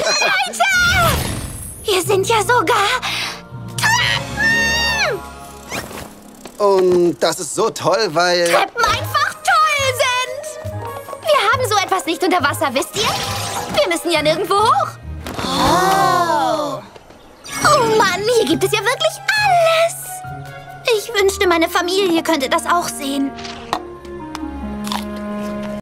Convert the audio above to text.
Leute! Hier sind ja sogar Treppen! Und das ist so toll, weil... Treppen einfach toll sind! Wir haben so etwas nicht unter Wasser, wisst ihr? Wir müssen ja nirgendwo hoch. Oh Mann, hier gibt es ja wirklich alles. Ich wünschte, meine Familie könnte das auch sehen.